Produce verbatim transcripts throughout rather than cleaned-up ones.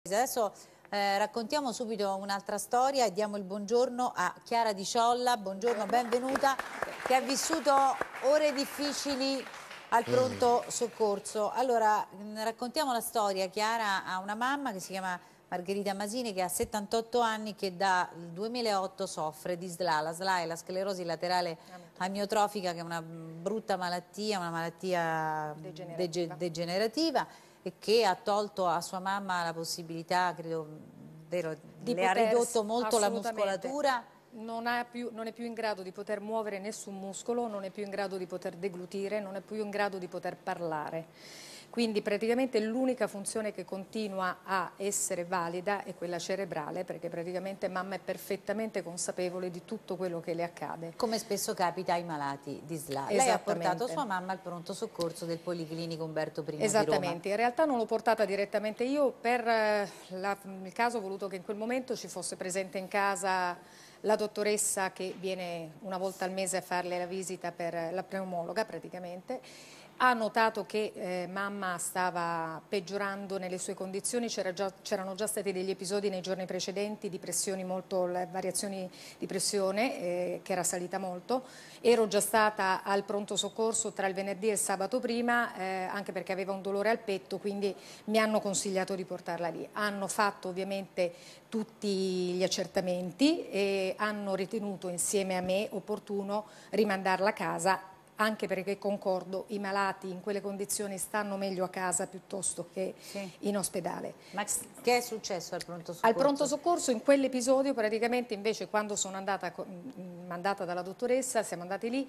Adesso eh, raccontiamo subito un'altra storia e diamo il buongiorno a Chiara Di Ciolla. Buongiorno, benvenuta, che ha vissuto ore difficili al pronto soccorso. Allora, raccontiamo la storia. Chiara ha una mamma che si chiama Margherita Masini, che ha settantotto anni, che dal duemilaotto soffre di S L A. La S L A è la sclerosi laterale amiotrofica, che è una brutta malattia, una malattia degenerativa, degenerativa e che ha tolto a sua mamma la possibilità, credo, vero, di le poter, ha ridotto molto la muscolatura. Non, ha più, non è più in grado di poter muovere nessun muscolo, non è più in grado di poter deglutire, non è più in grado di poter parlare. Quindi praticamente l'unica funzione che continua a essere valida è quella cerebrale, perché praticamente mamma è perfettamente consapevole di tutto quello che le accade. Come spesso capita ai malati di S L A. Lei ha portato sua mamma al pronto soccorso del Policlinico Umberto primo di Roma. Esattamente, in realtà non l'ho portata direttamente io, per eh, la, il caso ho voluto che in quel momento ci fosse presente in casa la dottoressa che viene una volta al mese a farle la visita per la pneumologa praticamente. Ha notato che eh, mamma stava peggiorando nelle sue condizioni, c'erano già stati degli episodi nei giorni precedenti di pressioni molto, variazioni di pressione eh, che era salita molto. Ero già stata al pronto soccorso tra il venerdì e il sabato prima, eh, anche perché aveva un dolore al petto, quindi mi hanno consigliato di portarla lì. Hanno fatto ovviamente tutti gli accertamenti e hanno ritenuto insieme a me opportuno rimandarla a casa, anche perché concordo, i malati in quelle condizioni stanno meglio a casa piuttosto che sì. in ospedale. Ma che è successo al pronto soccorso? Al pronto soccorso in quell'episodio praticamente invece quando sono andata mandata dalla dottoressa, siamo andati lì,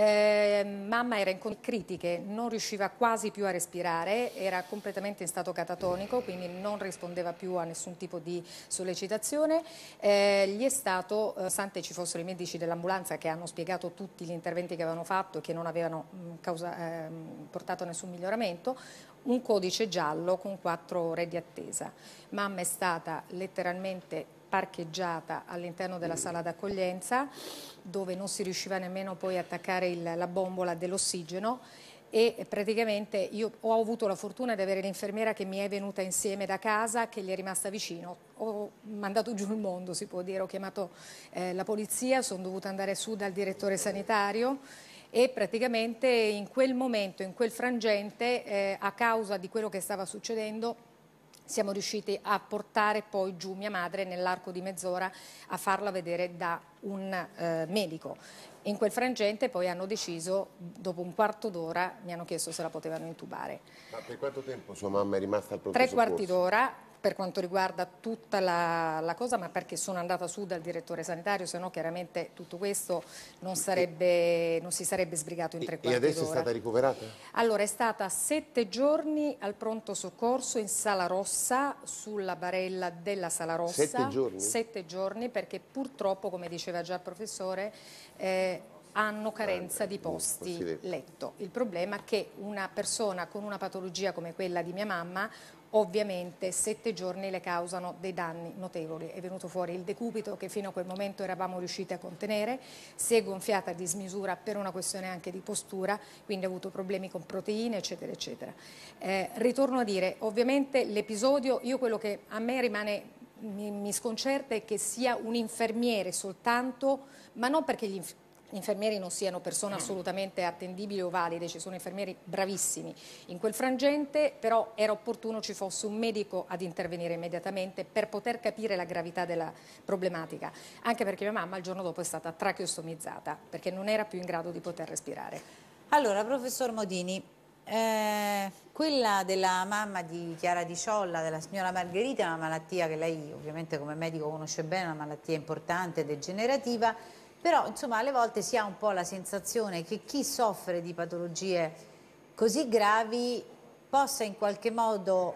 eh, mamma era in condizioni critiche, non riusciva quasi più a respirare, era completamente in stato catatonico, quindi non rispondeva più a nessun tipo di sollecitazione. Eh, gli è stato, nonostante ci fossero i medici dell'ambulanza che hanno spiegato tutti gli interventi che avevano fatto e che non avevano mh, causa, eh, portato a nessun miglioramento, un codice giallo con quattro ore di attesa. Mamma è stata letteralmente parcheggiata all'interno della sala d'accoglienza, dove non si riusciva nemmeno poi a attaccare il, la bombola dell'ossigeno, e praticamente io ho avuto la fortuna di avere l'infermiera che mi è venuta insieme da casa, che gli è rimasta vicino. Ho mandato giù il mondo, si può dire, ho chiamato eh, la polizia, sono dovuta andare su dal direttore sanitario e praticamente in quel momento, in quel frangente, eh, a causa di quello che stava succedendo, siamo riusciti a portare poi giù mia madre nell'arco di mezz'ora a farla vedere da un eh, medico. In quel frangente poi hanno deciso, dopo un quarto d'ora, mi hanno chiesto se la potevano intubare. Ma per quanto tempo sua mamma è rimasta al pronto Tre soccorso? quarti d'ora. Per quanto riguarda tutta la, la cosa, ma perché sono andata su dal direttore sanitario, se no chiaramente tutto questo non, sarebbe, non si sarebbe sbrigato in tre quarti d'ora. E adesso è stata ricoverata? Allora, è stata sette giorni al pronto soccorso in Sala Rossa, sulla barella della Sala Rossa. Sette giorni? Sette giorni, perché purtroppo, come diceva già il professore, eh, hanno carenza di posti letto. Il problema è che una persona con una patologia come quella di mia mamma, ovviamente sette giorni le causano dei danni notevoli. È venuto fuori il decubito che fino a quel momento eravamo riusciti a contenere, si è gonfiata a dismisura per una questione anche di postura, quindi ha avuto problemi con proteine, eccetera, eccetera. Eh, ritorno a dire, ovviamente l'episodio, io quello che a me rimane, mi, mi sconcerta è che sia un infermiere soltanto, ma non perché gli infermieri Gli infermieri non siano persone assolutamente attendibili o valide, ci sono infermieri bravissimi. In quel frangente però era opportuno ci fosse un medico ad intervenire immediatamente per poter capire la gravità della problematica, anche perché mia mamma il giorno dopo è stata tracheostomizzata perché non era più in grado di poter respirare. Allora, professor Modini, eh, quella della mamma di Chiara Di Ciolla, della signora Margherita, è una malattia che lei ovviamente come medico conosce bene, una malattia importante, degenerativa. Però insomma alle volte si ha un po' la sensazione che chi soffre di patologie così gravi possa in qualche modo,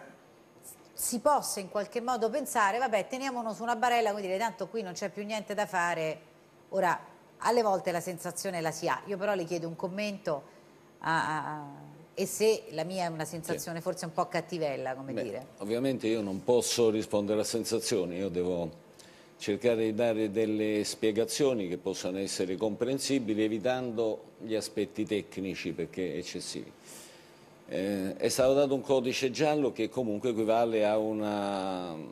si possa in qualche modo pensare, vabbè, teniamoci su una barella, come dire, tanto qui non c'è più niente da fare. Ora, alle volte la sensazione la si ha, io però le chiedo un commento a, a, e se la mia è una sensazione sì. forse un po' cattivella, come Beh, dire. Ovviamente io non posso rispondere a sensazioni, io devo cercare di dare delle spiegazioni che possano essere comprensibili evitando gli aspetti tecnici perché eccessivi. Eh, è stato dato un codice giallo che comunque equivale a una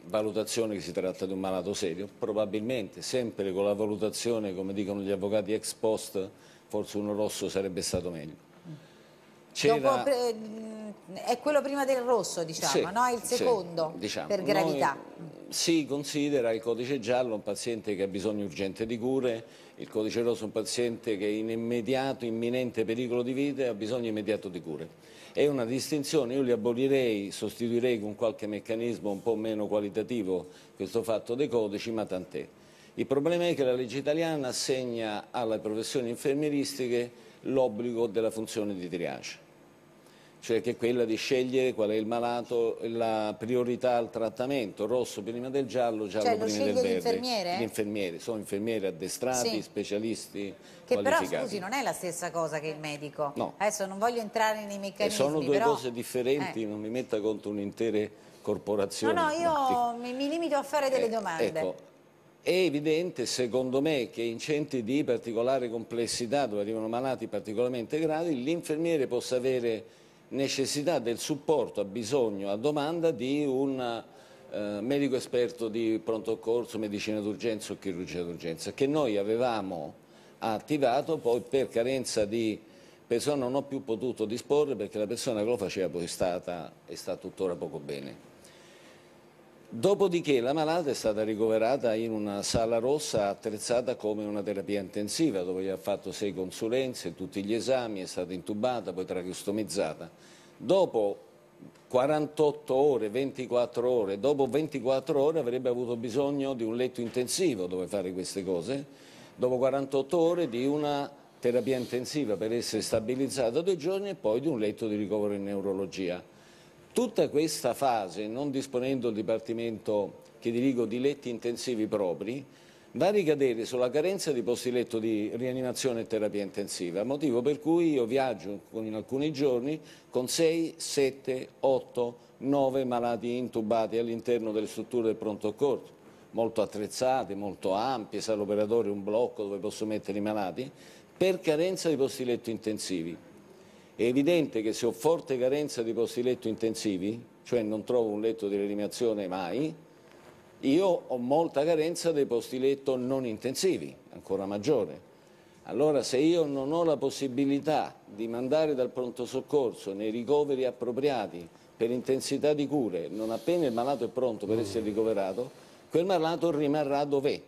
valutazione che si tratta di un malato serio? Probabilmente, sempre con la valutazione, come dicono gli avvocati ex post, forse uno rosso sarebbe stato meglio. Dopo, eh, è quello prima del rosso, diciamo, sì, no? È il secondo, sì, diciamo. per gravità. Noi, si considera il codice giallo un paziente che ha bisogno urgente di cure, il codice rosso un paziente che è in immediato, imminente pericolo di vita e ha bisogno immediato di cure. È una distinzione, io li abolirei, sostituirei con qualche meccanismo un po' meno qualitativo questo fatto dei codici, ma tant'è. Il problema è che la legge italiana assegna alle professioni infermieristiche l'obbligo della funzione di triage, cioè che è quella di scegliere qual è il malato, la priorità al trattamento, rosso prima del giallo, giallo cioè, prima del verde. l'infermiere? L'infermiere, sono infermieri addestrati, sì. specialisti che qualificati. Però, scusi, non è la stessa cosa che il medico. No. Adesso non voglio entrare nei meccanismi, E sono due però... cose differenti, eh. non mi metta contro un'intera corporazione. No, no, io mi, mi limito a fare delle eh, domande. Ecco, è evidente, secondo me, che in centri di particolare complessità, dove arrivano malati particolarmente gravi, l'infermiere possa avere necessità del supporto, ha bisogno, a domanda di un eh, medico esperto di pronto soccorso, medicina d'urgenza o chirurgia d'urgenza, che noi avevamo attivato, poi per carenza di persone non ho più potuto disporre perché la persona che lo faceva poi è stata e sta tuttora poco bene. Dopodiché la malata è stata ricoverata in una sala rossa attrezzata come una terapia intensiva, dove gli ha fatto sei consulenze, tutti gli esami, è stata intubata, poi tracheostomizzata. Dopo quarantotto ore, ventiquattro ore, dopo ventiquattro ore avrebbe avuto bisogno di un letto intensivo dove fare queste cose, dopo quarantotto ore di una terapia intensiva per essere stabilizzata due giorni e poi di un letto di ricovero in neurologia. Tutta questa fase, non disponendo il Dipartimento che dirigo di letti intensivi propri, va a ricadere sulla carenza di posti letto di rianimazione e terapia intensiva, motivo per cui io viaggio in alcuni giorni con sei, sette, otto, nove malati intubati all'interno delle strutture del pronto soccorso, molto attrezzate, molto ampie, sala operatoria, un blocco dove posso mettere i malati, per carenza di posti letto intensivi. È evidente che se ho forte carenza di posti letto intensivi, cioè non trovo un letto di rianimazione mai, io ho molta carenza dei posti letto non intensivi, ancora maggiore. Allora se io non ho la possibilità di mandare dal pronto soccorso nei ricoveri appropriati per intensità di cure, non appena il malato è pronto per essere ricoverato, quel malato rimarrà dov'è.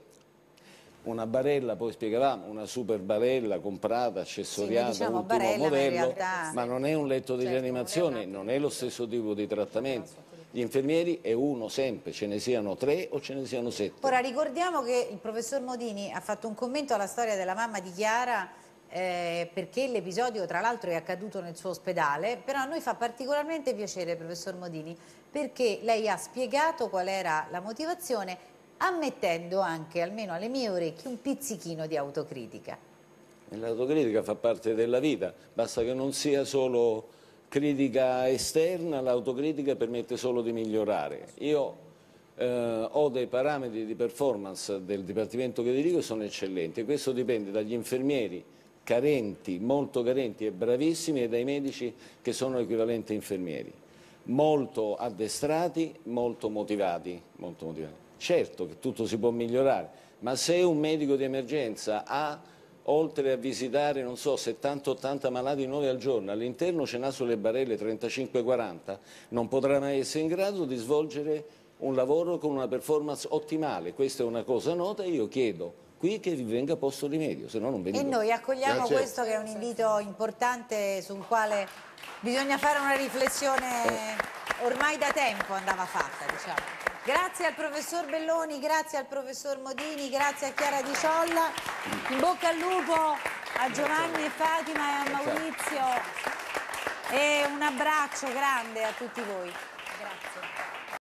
Una barella, poi spiegavamo, una super barella comprata, accessoriata, sì, diciamo ultimo barella, modello, ma, in realtà... ma non è un letto di certo, rianimazione, non è lo stesso tipo di trattamento. Gli infermieri è uno sempre, ce ne siano tre o ce ne siano sette. Ora ricordiamo che il professor Modini ha fatto un commento alla storia della mamma di Chiara, eh, perché l'episodio tra l'altro è accaduto nel suo ospedale, però a noi fa particolarmente piacere, professor Modini, perché lei ha spiegato qual era la motivazione, ammettendo anche, almeno alle mie orecchie, un pizzichino di autocritica. L'autocritica fa parte della vita, basta che non sia solo critica esterna, l'autocritica permette solo di migliorare. Io eh, ho dei parametri di performance del Dipartimento che dirigo che sono eccellenti e questo dipende dagli infermieri carenti, molto carenti e bravissimi e dai medici che sono equivalenti infermieri, molto addestrati, molto motivati, molto motivati. Certo che tutto si può migliorare, ma se un medico di emergenza ha, oltre a visitare, non so, settanta ottanta malati nuovi al giorno, all'interno ce n'ha sulle barelle trentacinque quaranta, non potrà mai essere in grado di svolgere un lavoro con una performance ottimale. Questa è una cosa nota e io chiedo qui che vi venga posto rimedio, se no non venivo. E noi accogliamo Grazie. questo che è un invito importante sul quale bisogna fare una riflessione ormai da tempo andava fatta, diciamo. Grazie al professor Belloni, grazie al professor Modini, grazie a Chiara Di Ciolla, in bocca al lupo a Giovanni e Fatima e a Maurizio e un abbraccio grande a tutti voi. Grazie.